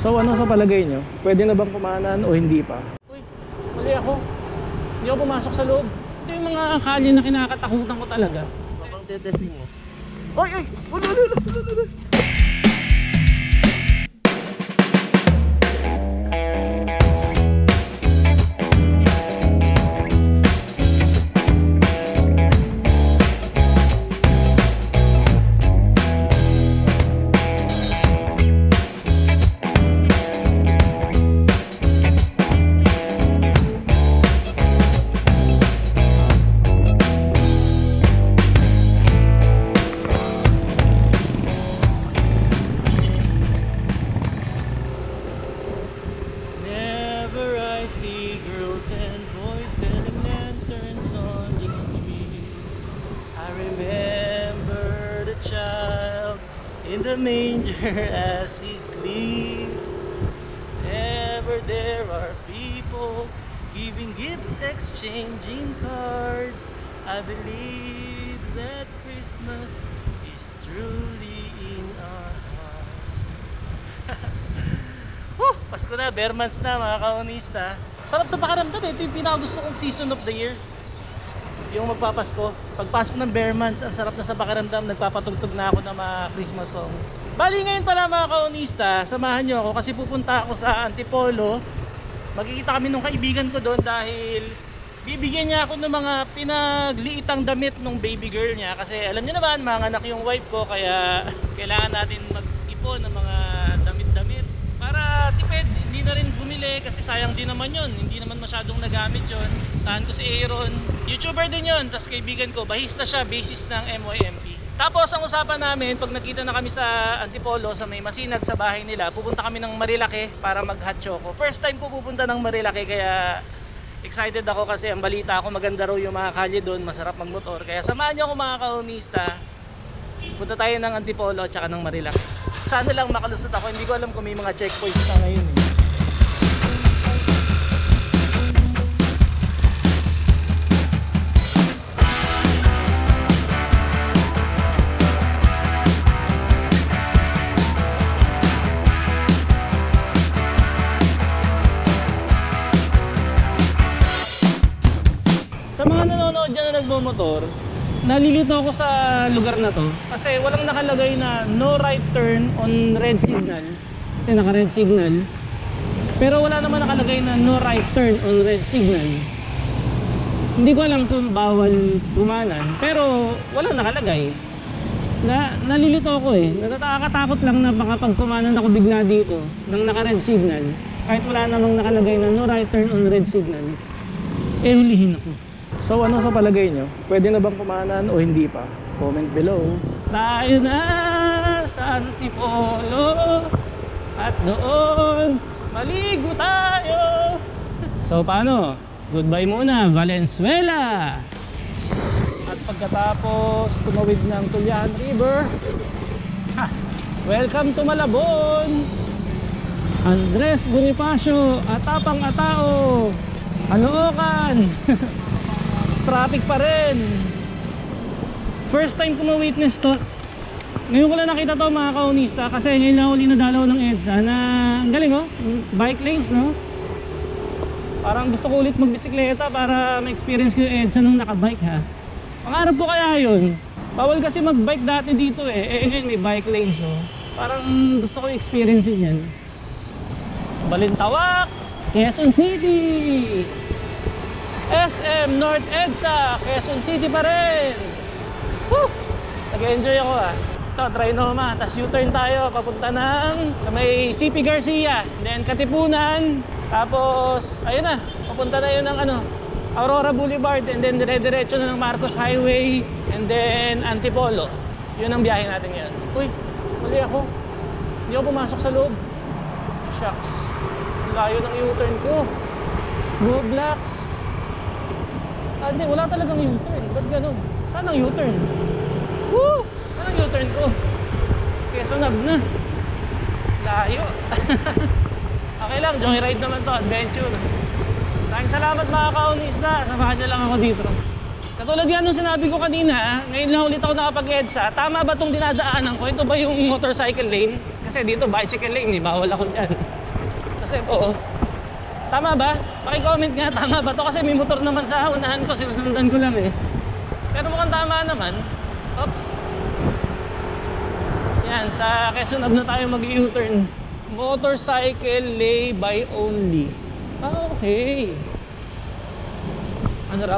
So ano sa palagay nyo? Pwede na bang kumanan o hindi pa? Uy, mali ako. Hindi ako pumasok sa loob. Ito yung mga kalye na kinakatakutan ko talaga. Habang tetesting mo. Oy! Oy! In the manger as he sleeps, ever there are people giving gifts, exchanging cards. I believe that Christmas is truly in our hearts. Pasko na, bare months na mga kaunista. Sarap sa pakaramdam eh. Ito yung pinakagusto kong season of the year, yung magpapasko. Pagpasok ng bare months, ang sarap na sa pakiramdam. Nagpapatugtog na ako ng mga Christmas songs. Bali ngayon pala mga kaunista, samahan nyo ako kasi pupunta ako sa Antipolo. Magkikita kami nung kaibigan ko doon dahil bibigyan niya ako ng mga pinagliitang damit ng baby girl niya. Kasi alam niyo naman, mga anak yung wife ko, kaya kailangan natin mag-ipon ng mga damit-damit para tipid, hindi na rin bumili kasi sayang din naman yun, hindi naman masyadong nagamit yun. Tahan ko si Aaron, YouTuber din yun, tas kaibigan ko, bahista siya, bassist ng MYMP. Tapos ang usapan namin, pag nakita na kami sa Antipolo, sa may Masinag sa bahay nila, pupunta kami ng Marilake para mag hot choco. First time ko pupunta ng Marilake, kaya excited ako kasi ang balita ako maganda raw yung mga kalye doon, masarap magmotor. Kaya samahan niyo ako mga kaunista, punta tayo ng Antipolo at saka ng Marilake. Sana lang makalusot ako, hindi ko alam kung may mga checkpoints na ngayon eh. Sa mga nanonood dyan na nagmumotor, nalilito ako sa lugar na to kasi walang nakalagay na no right turn on red signal, kasi naka red signal, pero wala naman nakalagay na no right turn on red signal. Hindi ko alam kung bawal kumanan, pero walang nakalagay. Nalilito ako eh, nakakatakot lang na baka pag kumanan ako bigla dito ng naka red signal kahit wala namang nakalagay na no right turn on red signal, eh hulihin ako. So ano sa palagay nyo? Pwede na bang kumanan o hindi pa? Comment below. Tayo na sa Antipolo at doon maligo tayo. So paano? Goodbye muna Valenzuela. At pagkatapos tumawid ng Tulyahan River, welcome to Malabon. Andres Bonifacio, Atapang Atao, Caloocan. Traffic pa rin. First time ko ma-witness to. Ngayon ko lang nakita to mga kaunista kasi ngayon lang uli nadalaw ng EDSA na ang galing oh, bike lanes no. Parang gusto ko ulit magbisikleta para ma-experience ko yung EDSA nung nakabike ha. Pangarap ko kaya yun. Bawal kasi magbike dati dito eh ngayon may bike lanes oh. Parang gusto ko i-experience yun yan. Balintawak, Quezon City, SM North EDSA, Quezon City pa rin. Woo! Nag-enjoy ako ah. Ito, Trinoma, tapos U-turn tayo papunta ng sa may CP Garcia, then Katipunan, tapos ayun na, papunta na yun ng ano, Aurora Boulevard, and then dire-diretso na ng Marcos Highway, and then Antipolo. Yun ang biyahe natin ngayon. Uy, mali ako. Hindi ako pumasok sa loob. Shucks, layo ng U-turn ko. Go blocks. Hindi, wala talagang U-turn. Ba't ganun? Saan ang U-turn? Woo! Saan ang U-turn ko? Quezon Ave na. Layo. Okay lang, joyride naman to, adventure. Maraming salamat mga kaunista. Samahan nyo lang ako dito. Katulad yan nung sinabi ko kanina, ngayon lang ulit ako nakapag-EDSA. Tama ba itong dinadaanan ko? Ito ba yung motorcycle lane? Kasi dito bicycle lane, bawal ako dyan. Kasi ito, oh. Tama ba? Paki-comment nga, tama ba to? Kasi may motor naman sa unahan ko, sinusundan ko lang eh. Pero mukhang tama naman. Oops. Yan, sa Quezon Ave na tayo mag-U-turn. Motorcycle lay-by only. Ah, okay. Ano raw?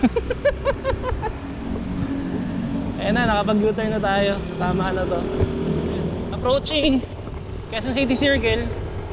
Ayan na, nakapag-U-turn na tayo. Tama na to. Approaching Quezon City Circle.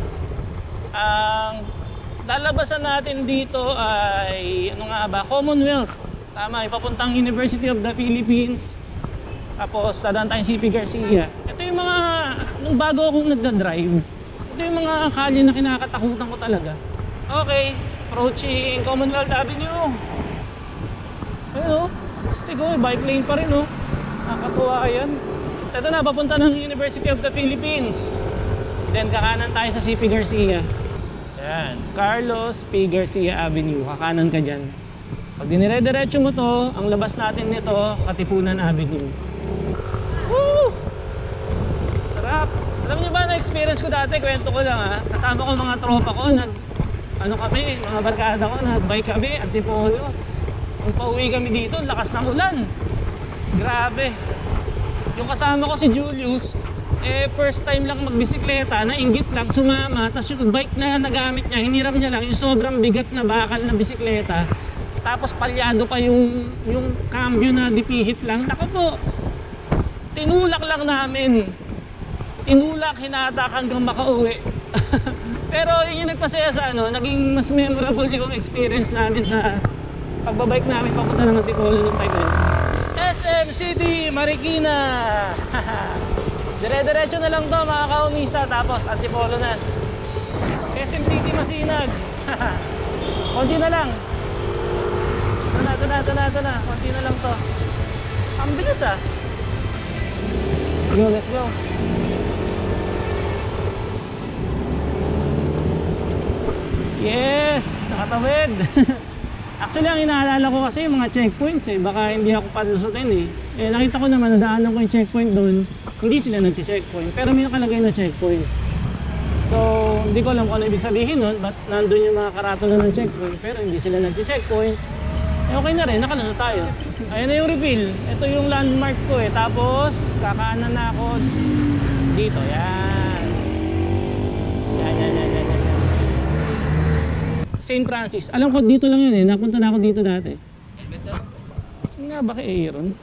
Ang lalabasan natin dito ay ano nga ba? Commonwealth. Tama, ipapuntang University of the Philippines. Tapos dadaan tayong CP Garcia. Ito yung mga nung bago akong nagda-drive. Ito yung mga kalye na kinakatakutan ko talaga. Okay, approaching Commonwealth Avenue. Ayun, stigo, bike lane pa rin, oh. Nakakatuwa yan. Ito na, papunta ng University of the Philippines. Then kakanan tayo sa CP Garcia. Yan, Carlos P. Garcia Avenue. Kakanan ka dyan. Pag dinire-diretso mo to, ang labas natin nito, Katipunan Avenue. Woo! Sarap. Alam niyo ba, na-experience ko dati, kwento ko lang ha. Kasama ko mga tropa ko, ano kami, mga barkada ko, nag-bike kami, Antipolo. Kung pauwi kami dito, lakas ng ulan. Grabe. Yung kasama ko si Julius, first time lang magbisikleta, nainggit lang, sumama. Tapos yung bike na nagamit niya, hiniram niya lang yung sobrang bigat na bakal na bisikleta. Tapos palyado pa yung cambio na dipihit lang. Naku po, tinulak lang namin. Tinulak, hinatak hanggang makauwi. Pero yun yung nagpasaya sa naging mas memorable yung experience namin sa pagbabike namin papunta ng Antipolo ng time na yun. SM City, Marikina. Dire-diretso na lang to mga kaumisa, tapos Antipolo na. SM City, Masinag. Konti na lang. Ito na. Konti na lang to. Ang bilis ah. Let's go. Yes! Nakatawid! Actually, ang inaalala ko kasi yung mga checkpoints eh. Baka hindi ako palusutin eh. Nakita ko naman, nadaanan ko yung checkpoint doon. Hindi sila nag-checkpoint. Pero may nakalagay na checkpoint. So, hindi ko alam kung ano ibig sabihin nun. Ba't nandun yung mga karatula ng checkpoint. Pero hindi sila nag-checkpoint. Okay na rin, nakalala tayo. Ayan na yung reveal. Ito yung landmark ko eh. Tapos, kakaanan na ako dito. Yan. Yan. St. Francis. Alam ko dito lang yun eh. Napunta na ako dito dati. Saan nga ba kay Aaron?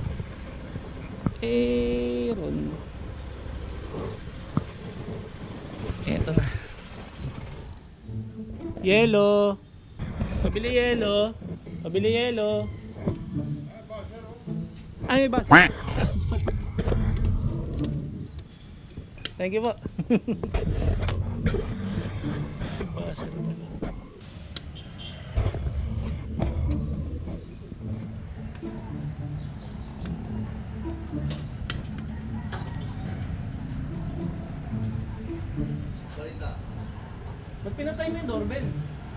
Eto na. Yellow. Pabili yellow. Ay, bas. Thank you po. Ba't pinatay mo yung doorbell?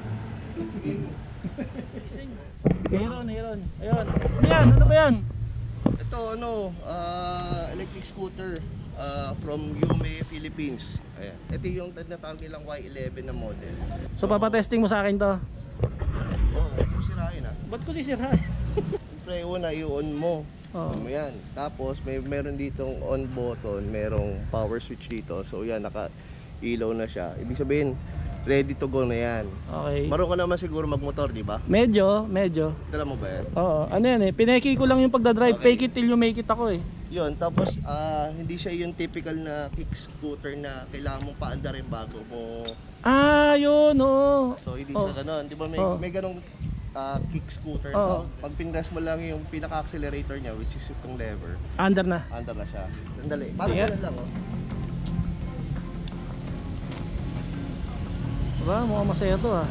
Aaron. Ayun. Ano ba yan? Ito electric scooter from Yume, Philippines. Ayan. Ito yung tinatawag nilang Y11 na model. So papatesting mo sa akin to? Oo, kung sirain ah. Ba't ko sisirahin? Siyempre una i-on mo. Yan. Tapos meron ditong on button, merong power switch dito. So yan, naka-ilaw na siya. Ibig sabihin, ready to go na yan. Okay. Marunong ka naman siguro magmotor, di ba? Medyo. Dala mo ba yan? Oo. Ano yan eh? Pineki ko lang yung pagdadrive. Okay. Fake it till you make it ako eh. Yun, tapos hindi siya yung typical na kick scooter na kailangan mong paandarin bago mo. Yun, oo. So hindi Oh. siya gano'n. Di ba may ganong kick scooter Oh. to? Pag pinress mo lang yung pinaka-accelerator niya, which is itong lever, Under na. andar na siya. Sandali. Parang Yeah. ganun lang, oh. Diba? Mukhang masaya to ah.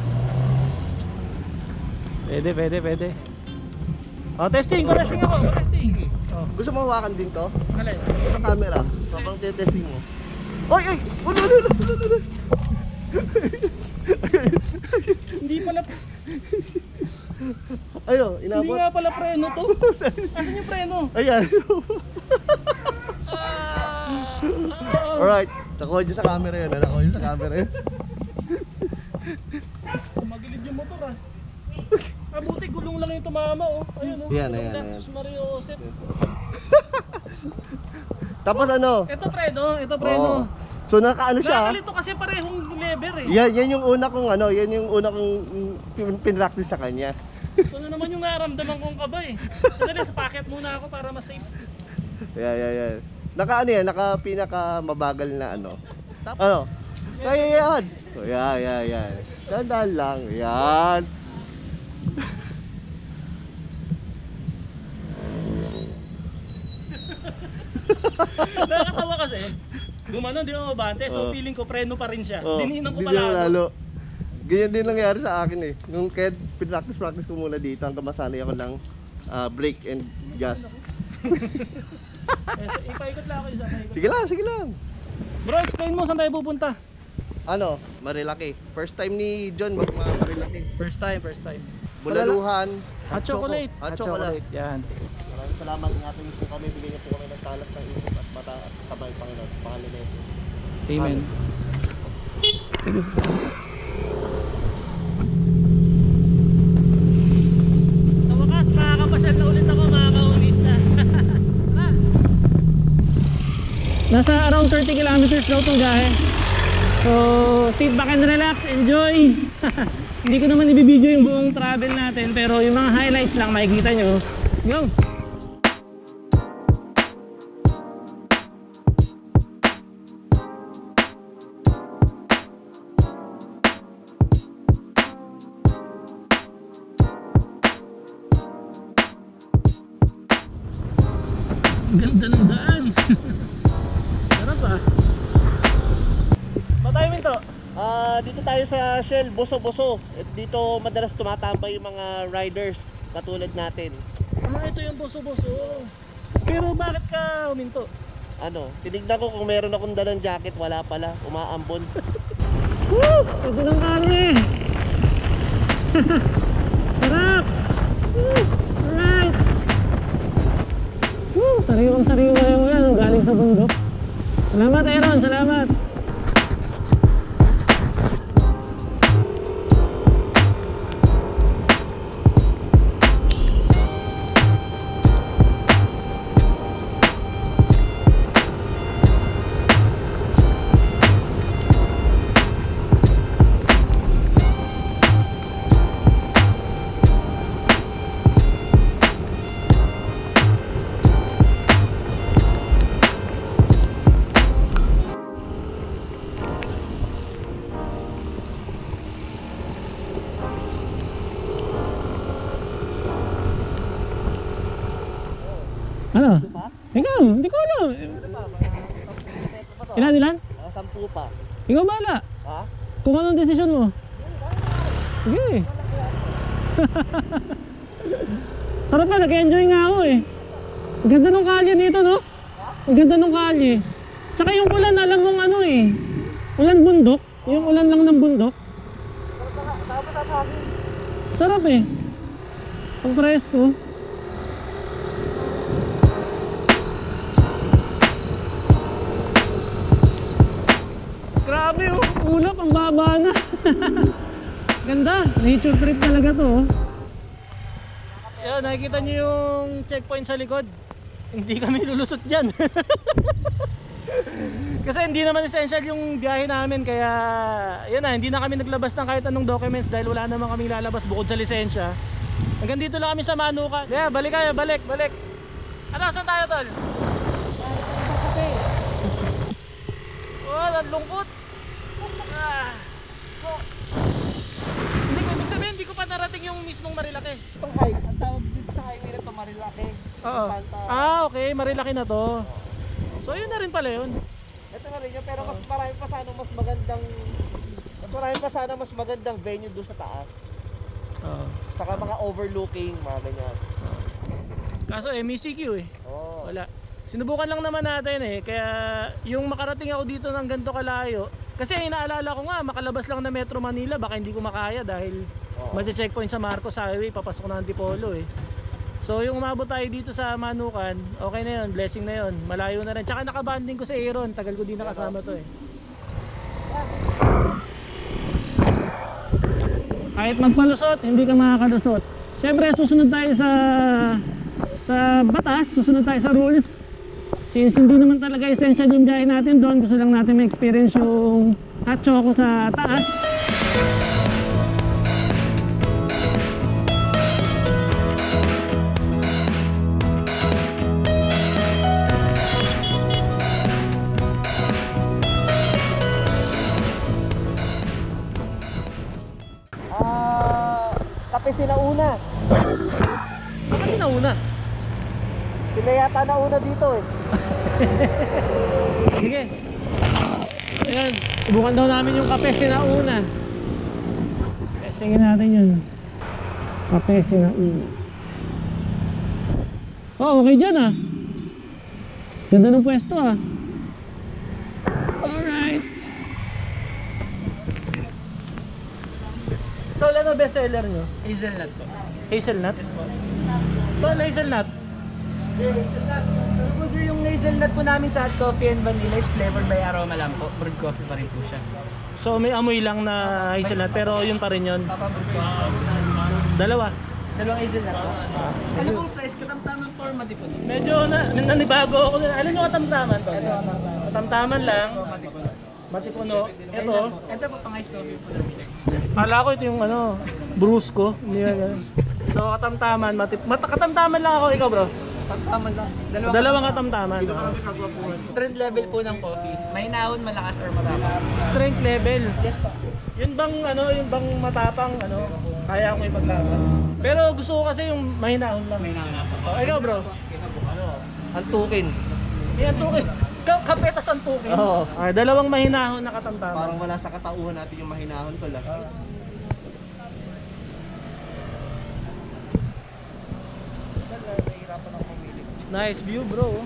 Pwede. Testing ako. Testing. Gusto mo hawakan din to? Alay. Sa camera, habang testing mo. Oy! Ulo! Hindi pala. Ayo, Hindi inabot. nga pala preno to. Asan yung preno? Ayan. Alright. Nakuha dyan sa camera yun, nakuha dyan sa camera yun. Magilid yung motor ah. Buti gulong lang yung tumama oh. Ayun oh. Yan, Gulong ayan, lang, ayan. Sus Mario Joseph. Tapos ano? Ito preno. Oo. So nakaano siya? Nakakalito kasi parehong lever eh. Yan yung una kong ano, yan yung una kong pinractice sa kanya. Ito na naman yung naramdaman kong kaba eh. Sandali, sa packet muna ako para mas safe. Yan. Naka ano yan, naka pinaka mabagal na ano. Ano? Kaya yan. So, yan. Dandan lang. Yan. Nakakatawa kasi. Gumano, di ako mabante. So feeling ko preno pa rin siya. Dininang ko Hindi pala. na lalo. Ganyan din nangyari sa akin eh. Nung kaya pinractice ko muna dito hanggang masanay ako ng brake and gas. Ipaikot lang ako isa. Sige lang. Bro, explain mo saan tayo pupunta. Ano? Marilaki. First time ni John Marilaki. First time. Bulaluhan. Hot chocolate. Hot chocolate. Yan. Maraming salamat ng ating po kami. Bigyan niyo po kami ng talas ng isip at mata at kamay Panginoon. Pangalan niyo. Amen. Sa wakas, makakapasyal na ulit ako mga kaunista. Nasa around 30 kilometers daw itong gahe. So, sit back and relax, enjoy. Hindi ko naman ibibideo yung buong travel natin, pero yung mga highlights lang makikita nyo. Let's go! Ganda ng daan. Sarap ah. Ba tayo Minto? Dito tayo sa Shell, Boso-Boso. At dito madalas tumatambay yung mga riders katulad natin. Ito yung boso-boso. Pero bakit ka huminto? Ano, tinignan ko kung meron akong dalang jacket, wala pala, umaambon. Woo! Ito ng karne. Sarap! Woo! Alright! Woo! Sariwang-sariwa yung yan, galing sa bundok. Salamat Aaron, salamat! Ano? Ikaw, hindi ko alam. Ilan? 10 pa. Ikaw bahala. Ha? Kung anong desisyon mo. Sige. Sarap ka, nag-enjoy nga ako eh. Ang ganda ng kalye nito, no? Ang ganda ng kalye. Tsaka yung ulan, alam mong ano eh. Ulan bundok. Yung ulan lang ng bundok. Sarap eh. Ang presko. Grabe oh, ulap, ang baba na. Ganda, nature trip talaga to oh. Yan, nakikita nyo yung checkpoint sa likod. Hindi kami lulusot dyan. Kasi hindi naman essential yung biyahe namin. Kaya yun na, hindi na kami naglabas ng kahit anong documents dahil wala naman kaming lalabas bukod sa lisensya. Hanggang dito lang kami sa Manukan. Yeah, balik kayo, balik. Ano, saan tayo tol? Oh, ang lungkot. Hindi ko ibig sabihin, hindi ko pa narating yung mismong Marilaki. Itong high, ang tawag dito sa highway na ito, Marilaki. Oo. Okay, Marilaki na to. So yun na rin pala yun. Ito na rin yun, pero mas marami pa sana mas magandang venue doon sa taas. Oo. Saka mga overlooking, mga ganyan. Kaso MECQ eh. Oo. Wala. Sinubukan lang naman natin eh. Kaya yung makarating ako dito ng ganito kalayo. Kasi inaalala ko nga, makalabas lang na Metro Manila. Baka hindi ko makaya dahil magche-checkpoint sa Marcos Highway. Papasok na Antipolo eh. So yung umabot tayo dito sa Manukan, okay na yun, blessing na yun. Malayo na rin. Tsaka nakabanding ko sa Aaron. Tagal ko din nakasama to eh. Kahit magpalusot, hindi ka makakalusot. Siyempre, susunod tayo sa batas, susunod tayo sa rules. Since hindi naman talaga essential yung biyahe natin doon, gusto lang natin ma-experience yung hot choco sa taas. Kape sila una. Bakit sinauna? Sila yata nauna dito eh. Sige. Ayan, subukan daw namin yung kape sinauna. Testingin natin yun. Kape sinauna. Oh, okay dyan ah. Ganda ng pwesto ah. Alright. Tol, ano best seller nyo? Hazelnut po. Hazelnut? Tol, hazelnut. Ano po sir, yung hazelnut po namin sa hot coffee and vanilla is flavored by aroma lang po. Brewed coffee pa rin po siya. So may amoy lang na hazelnut pero yun pa rin yun. Papabrewed coffee. Dalawa. Dalawang hazelnut po. Ano pong size? Katamtamang format po. Medyo nanibago ako. Alam nyo katamtaman to? Katamtaman lang. Matipuno. Ito po pang ice coffee po namin. Kala ko ito yung ano, brusco. Hindi na ganun. So katamtaman, katamtaman lang ako. Ikaw bro? Tama lang. Dalawang katamtaman. Strength level po ng coffee. Mahinahon, malakas or matapang. Strength level. Yes po. Yun bang ano, yung bang matapang ano, kaya ko ipaglaban. Pero gusto ko kasi yung mahinahon lang. Mahinahon na po. Oh, ikaw bro? Antukin. Yan tukin. Kapetas ang tukin. Oo. Dalawang mahinahon na katamtaman. Parang wala sa katauhan natin yung mahinahon ko lang. Nahihirapan ako mamili. Nice view bro.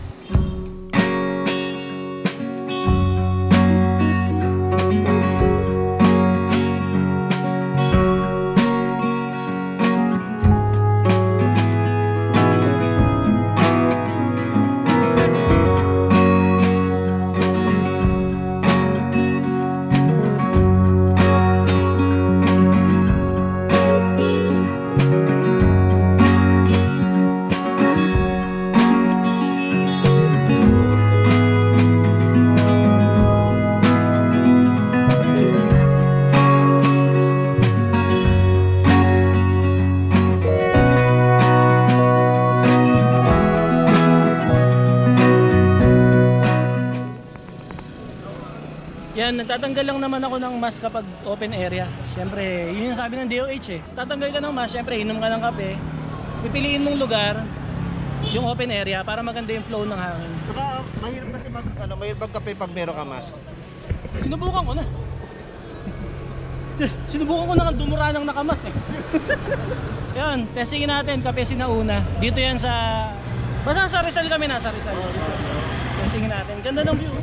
Yan, nagtatanggal lang naman ako ng mask kapag open area. Siyempre, yun yung sabi ng DOH eh. Tatanggal ka ng mask, siyempre inom ka ng kape. Pipiliin mong lugar, yung open area para maganda yung flow ng hangin. Saka mahirap kasi mahirap magkape pag meron ka mask. Sinubukan ko na. Sinubukan ko na ng dumura ng nakamas eh. Yan, testingin natin, kape sinauna. Dito yan sa... Basta sa Rizal kami, nasa Rizal. Testingin natin, ganda ng view.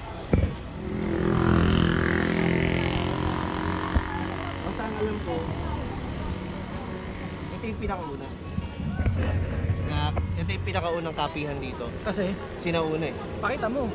Alam ko, ito yung pinakauna. Ito yung pinakaunang kapihan dito. Kasi, Sinauna eh. pakita mo.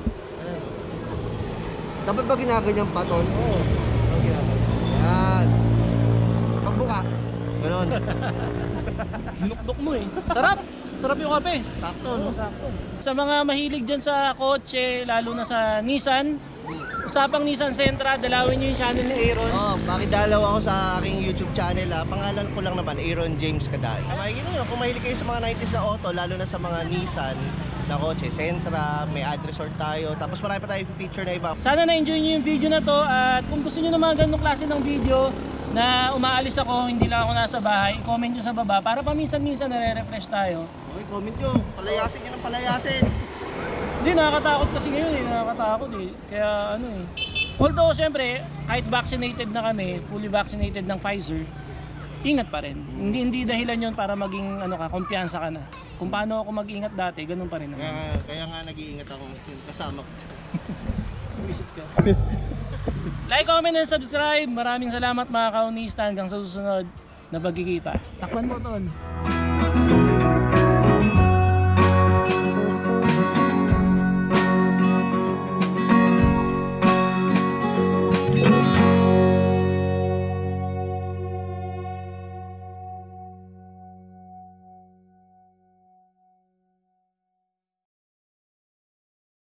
Dapat ba ginaganyan pa, Tol? Oo. Ang ginagawa. Yan. Pagbuka. Ganon. Dinukdok mo eh. Sarap! Sarap yung kape. Sakto, Oo, no? sakto. Sa mga mahilig dyan sa kotse, lalo na sa Nissan, usapang Nissan Sentra, dalawin nyo yung channel ni Aaron. Makidalaw ako sa aking YouTube channel. Pangalan ko lang naman, Aaron James Kaday. Makikita nyo, kung mahilig kayo sa mga 90s na auto, lalo na sa mga Nissan na kotse, Sentra, may ad resort tayo. Tapos marami pa tayo feature na iba. Sana na-enjoy nyo yung video na to at kung gusto nyo ng mga ganong klase ng video na umaalis ako, hindi lang ako nasa bahay, comment nyo sa baba para paminsan-minsan nare-refresh tayo. Okay, comment nyo. Palayasin nyo ng palayasin. Hindi, nakakatakot kasi ngayon eh, nakakatakot eh. Kaya ano eh. Although syempre, kahit vaccinated na kami, fully vaccinated ng Pfizer, ingat pa rin. Hindi dahilan yon para maging ano ka, kumpiyansa ka na. Kung paano ako mag-ingat dati, ganun pa rin naman. Kaya nga nag-iingat ako kasama ko. Visit ka. Like, comment, and subscribe. Maraming salamat mga kaunista. Hanggang sa susunod na pagkikita. Takpan mo, Ton.